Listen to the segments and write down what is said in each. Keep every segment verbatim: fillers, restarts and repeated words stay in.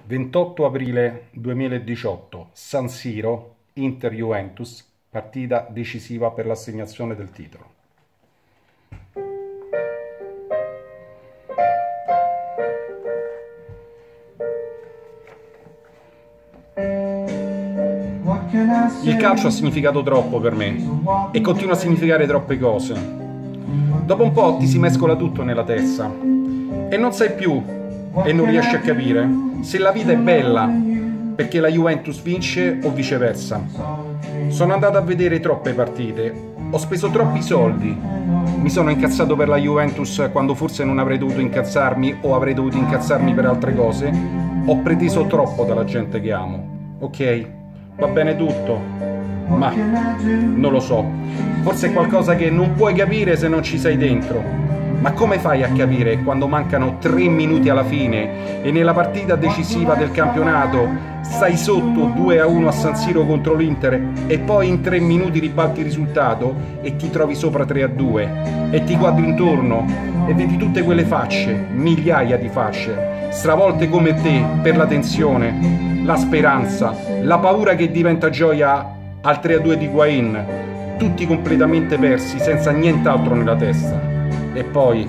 ventotto aprile duemiladiciotto, San Siro, Inter-Juventus, partita decisiva per l'assegnazione del titolo. Il calcio ha significato troppo per me e continua a significare troppe cose. Dopo un po' ti si mescola tutto nella testa e non sai più e non riesci a capire se la vita è bella perché la Juventus vince o viceversa. Sono andato a vedere troppe partite, ho speso troppi soldi, mi sono incazzato per la Juventus quando forse non avrei dovuto incazzarmi o avrei dovuto incazzarmi per altre cose, ho preteso troppo dalla gente che amo, ok? Va bene tutto, ma non lo so, forse è qualcosa che non puoi capire se non ci sei dentro. Ma come fai a capire quando mancano tre minuti alla fine e nella partita decisiva del campionato stai sotto due a uno a San Siro contro l'Inter e poi in tre minuti ribalti il risultato e ti trovi sopra tre a due e ti guardi intorno e vedi tutte quelle facce, migliaia di facce, stravolte come te per la tensione, la speranza, la paura che diventa gioia al tre a due di Higuaín, tutti completamente persi, senza nient'altro nella testa. E poi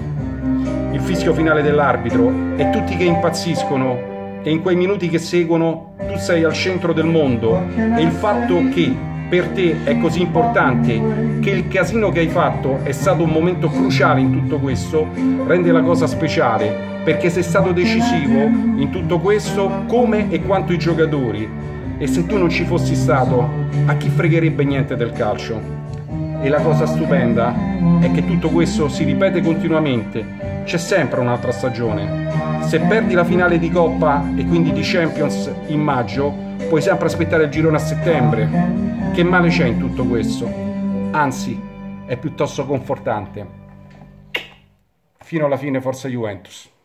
il fischio finale dell'arbitro e tutti che impazziscono e in quei minuti che seguono tu sei al centro del mondo e il fatto che per te è così importante che il casino che hai fatto è stato un momento cruciale in tutto questo rende la cosa speciale perché sei stato decisivo in tutto questo come e quanto i giocatori e se tu non ci fossi stato a chi fregherebbe niente del calcio. E la cosa stupenda è che tutto questo si ripete continuamente, c'è sempre un'altra stagione. Se perdi la finale di Coppa e quindi di Champions in maggio, puoi sempre aspettare il girone a settembre. Che male c'è in tutto questo? Anzi, è piuttosto confortante. Fino alla fine, forza Juventus.